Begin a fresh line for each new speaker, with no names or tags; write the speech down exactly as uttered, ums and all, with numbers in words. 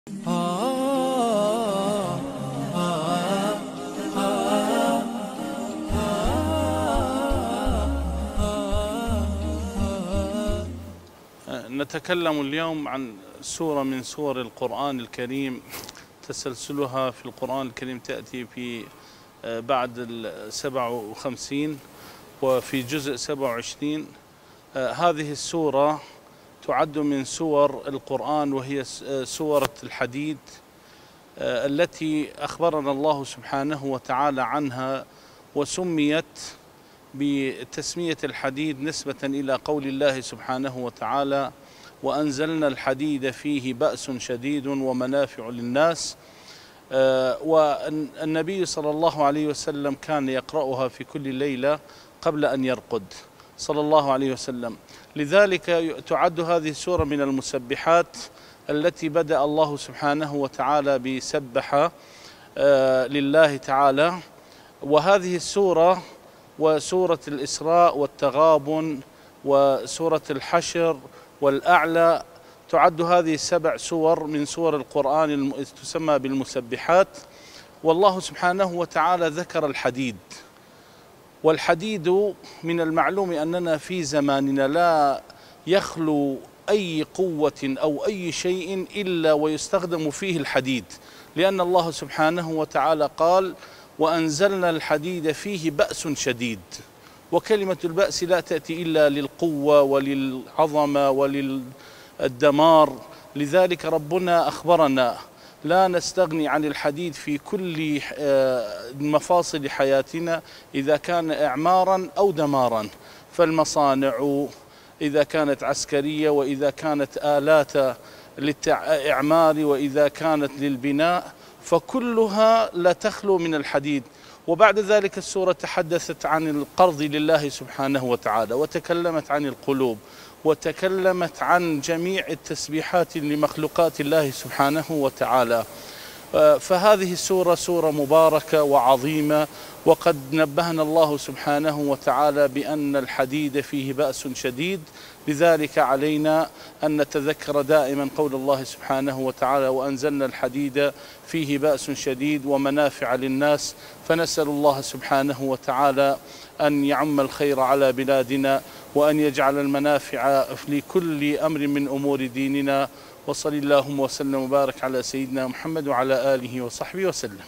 نتكلم اليوم عن سورة من سور القرآن الكريم، تسلسلها في القرآن الكريم تأتي في بعد السبع وخمسين وفي جزء سبع وعشرين. هذه السورة تعد من سور القرآن، وهي سورة الحديد التي أخبرنا الله سبحانه وتعالى عنها، وسميت بتسمية الحديد نسبة إلى قول الله سبحانه وتعالى: وأنزلنا الحديد فيه بأس شديد ومنافع للناس. والنبي صلى الله عليه وسلم كان يقرأها في كل ليلة قبل أن يرقد صلى الله عليه وسلم. لذلك تعد هذه السورة من المسبحات التي بدأ الله سبحانه وتعالى بسبح لله تعالى. وهذه السورة وسورة الإسراء والتغابن وسورة الحشر والأعلى تعد هذه السبع سور من سور القرآن تسمى بالمسبحات. والله سبحانه وتعالى ذكر الحديد، والحديد من المعلوم أننا في زماننا لا يخلو أي قوة أو أي شيء إلا ويستخدم فيه الحديد، لأن الله سبحانه وتعالى قال: وأنزلنا الحديد فيه بأس شديد. وكلمة البأس لا تأتي إلا للقوة وللعظمة وللدمار. لذلك ربنا أخبرنا لا نستغني عن الحديد في كل مفاصل حياتنا، إذا كان إعمارا أو دمارا. فالمصانع إذا كانت عسكرية، وإذا كانت آلات للإعمار، وإذا كانت للبناء، فكلها لا تخلو من الحديد. وبعد ذلك السورة تحدثت عن القرض لله سبحانه وتعالى، وتكلمت عن القلوب، وتكلمت عن جميع التسبيحات لمخلوقات الله سبحانه وتعالى. فهذه السورة سورة مباركة وعظيمة، وقد نبهنا الله سبحانه وتعالى بأن الحديد فيه بأس شديد. لذلك علينا أن نتذكر دائما قول الله سبحانه وتعالى: وأنزلنا الحديد فيه بأس شديد ومنافع للناس. فنسأل الله سبحانه وتعالى أن يعم الخير على بلادنا، وأن يجعل المنافع لكل أمر من أمور ديننا. وصلى اللهم وسلم وبارك على سيدنا محمد وعلى آله وصحبه وسلم.